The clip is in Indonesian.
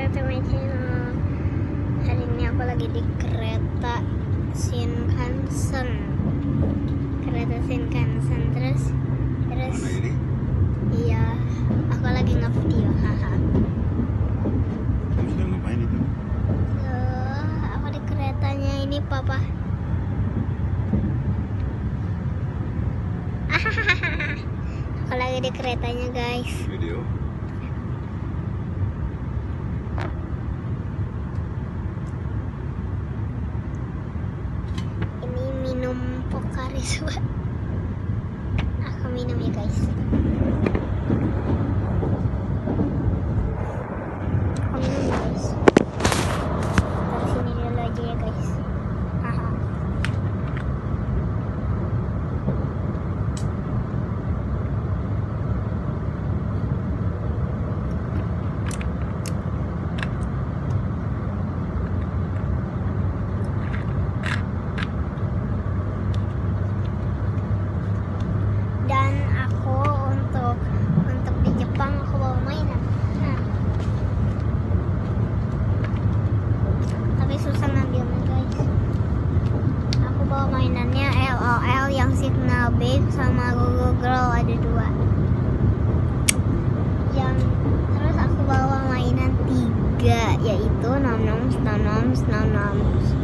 back to my channel. Hari ini aku lagi di kereta Shinkansen. Terus Mana ini? iya, aku lagi nge-video. Haha. Kamu sedang ngapain itu? Aku di keretanya ini, papa. Aku lagi di keretanya, guys. Video. Ini minum Pocari Sweat. Aku minum ya, guys. Aku minum ya, guys. Dari sini dulu aja ya, guys. Haha. Dan aku untuk di Jepang aku bawa mainan. Tapi susah ngambilnya, guys. Aku bawa mainannya LOL yang Signal Babe sama Google Girl, ada dua. Terus aku bawa mainan 3, yaitu Nom Noms.